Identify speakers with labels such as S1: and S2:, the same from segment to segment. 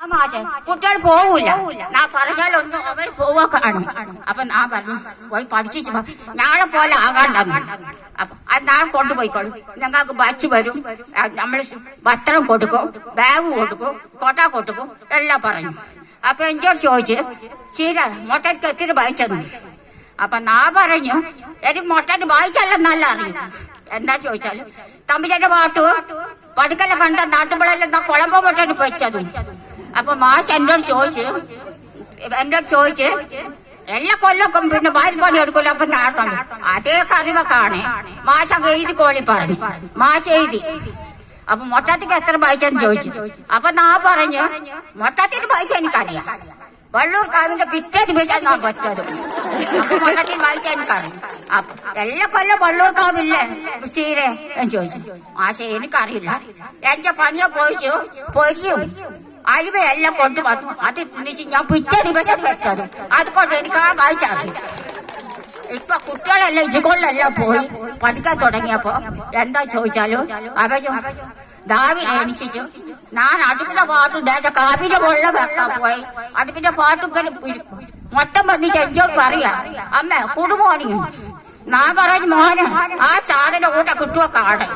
S1: മാഷെ കുട്ടികൾ പോവൂല ഞാൻ പറഞ്ഞാലൊന്നും അവർ പോവാ കാണും. അപ്പൊ ഞാൻ പറഞ്ഞു പോയി പഠിച്ചു ഞങ്ങളെ പോലെ ആകാണ്ടെന്ന്. അപ്പൊ അത് നാളെ കൊണ്ടുപോയിക്കോളും. ഞങ്ങൾക്ക് ബച്ച് വരും, നമ്മള് പത്രം കൊടുക്കും, ബാഗ് കൊടുക്കും, കൊട്ട കൊടുക്കും എല്ലാം പറഞ്ഞു. അപ്പൊ എന്നോട് ചോദിച്ച് ചീര മുട്ടയ്ക്ക് എത്തിരി വായിച്ചെന്നു. അപ്പൊ ഞാൻ പറഞ്ഞു എനിക്ക് മുട്ടന് വായിച്ചല്ല നല്ല അറിയും. എന്താ ചോദിച്ചാല് തമ്പിച്ചേന്റെ പാട്ടു പടുക്കല കണ്ട നാട്ടുമ്പളെല്ലാം കുളമ്പോ മുട്ടന് വെച്ചത്. അപ്പൊ മാഷ് എന്നോട് ചോദിച്ച് എല്ലാ കൊല്ലൊക്കെ പിന്നെ വാരിപ്പണി എടുക്കൂല. അപ്പൊ നാട്ടം അതേ കറിവൊക്കാണ് മാഷ എഴുതി കോഴി പറഞ്ഞു. മാഷ് എഴുതി. അപ്പൊ മൊട്ടത്തിക്ക് എത്ര വായിച്ചെന്ന് ചോദിച്ചു. അപ്പൊ ഞാൻ പറഞ്ഞു മൊട്ടത്തിന് വായിച്ച എനിക്കറിയാം, വള്ളൂർക്കാവിന്റെ പിറ്റേ ദിവസം ഞാൻ പറ്റത്. അപ്പൊ മൊട്ടത്തിന് വായിച്ച എനിക്കറിയാം. അപ്പൊ എല്ലാ കൊല്ലം വള്ളൂർക്കാവില്ലേ ചീര എന്ന് ചോദിച്ചു. മാഷ എനിക്കറിയില്ല, എന്റെ പണിയെ പൊയ്ക്കും അരിവയെല്ലാം കൊണ്ടുവന്നു. അത് തിന്നിച്ച് ഞാൻ പിറ്റേ ദിവസം വെച്ചത്. അതുകൊണ്ട് എനിക്ക് ആ വായിച്ചറിയില്ല. ഇപ്പൊ കുട്ടികളെല്ലാം ഇതുകൊണ്ടെല്ലാം പോയി പഠിക്കാൻ തുടങ്ങിയപ്പോ എന്താ ചോദിച്ചാലോ അവര് ദാവിനെ എണിച്ചു. ഞാൻ അടുപ്പിന്റെ പാട്ട് ദേശ കാവിന്റെ വെള്ളം വെക്കാൻ പോയി. അടുപ്പിന്റെ പാട്ടൊക്കെ മൊട്ടം വന്നിച്ച് എന്നോട് പറയാ അമ്മ കുടുംബോണി. ഞാൻ പറഞ്ഞു മോന് ആ സാധനം കൂട്ട കിട്ടുവോ കാട്,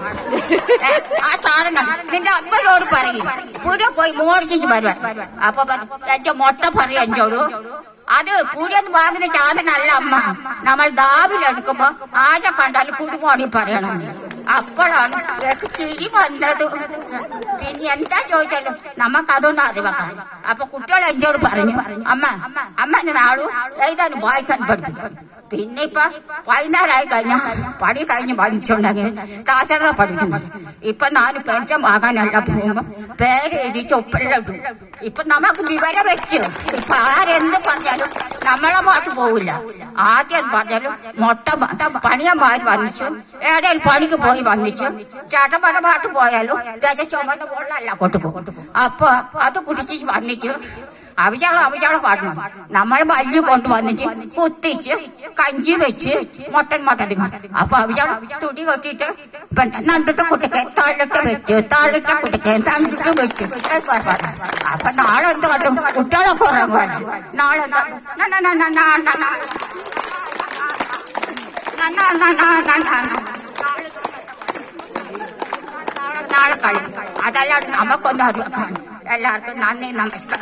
S1: ആ സാധനം നിന്റെ അമ്മയോട് പറയും പുതിയ പോയി മോടിച്ചു വരുവാൻ. അപ്പൊ എന്റെ മൊട്ട പറയാ എന്നോട് അത് പുതിയ വാങ്ങുന്ന സാധനമല്ല അമ്മ, നമ്മൾ ദാവിലെടുക്കുമ്പോ ആശ കണ്ടാൽ കുടുംബോണി പറയണം. അപ്പോഴാണ് ചിരി വന്നത്. പിന്നെ എന്താ ചോദിച്ചാലും നമുക്കതൊന്നും അറിവാക്കാം. അപ്പൊ കുട്ടികൾ എന്നോട് പറഞ്ഞു അമ്മ നാളും എഴുതാനും വായിക്കാൻ പഠിപ്പിക്കും. പിന്നെ ഇപ്പൊ വൈകുന്നേരമായി കഴിഞ്ഞാൽ പടി കഴിഞ്ഞ് വന്നിട്ടുണ്ടെങ്കിൽ കാസർഗോഡ് പഠിക്കുന്നു. ഇപ്പൊ ഞാൻ പെൻഷൻ വാങ്ങാനല്ല പോകുമ്പോ പേര് എഴുതിച്ച് ഒപ്പെല്ലാം ഇട്ടു. ഇപ്പൊ നമുക്ക് വിവരം വെച്ചു. ഇപ്പൊ ആരെന്ത് പറഞ്ഞാലും നമ്മളെ പാട്ട് പോവില്ല. ആദ്യം പറഞ്ഞാലും മൊട്ട പണിയന്മാര് വന്നിച്ചു, ഏടേലും പണിക്ക് പോയി വന്നിച്ചു. ചേട്ടന്മാര പാട്ട് പോയാലും ദേശ ചുമന്ന വെള്ളമല്ല കൊണ്ടുപോകും. അപ്പൊ അത് കുടിച്ച് വന്നിച്ചു അവിചാളം പാടണം. നമ്മൾ വലിയ കൊണ്ടുവന്നിച്ച് കുത്തിച്ച് കഞ്ചി വെച്ച് മൊട്ടൻ. അപ്പൊ അവിചാളം തുടി കൊട്ടിട്ട് നണ്ടിട്ട് കുട്ടിക്ക് താഴിട്ട് വെച്ച് കുട്ടിക്ക് നണ്ടിട്ട് വെച്ച്. അപ്പൊ നാളെ എന്ത് കട്ടും കുട്ടികളൊക്കെ ഉറങ്ങുവാൻ. നാളെ നാളെ കളി. അതല്ലാണ്ട് നമുക്കൊന്നും അറിയാം. എല്ലാവർക്കും നന്ദി, നമസ്കാരം.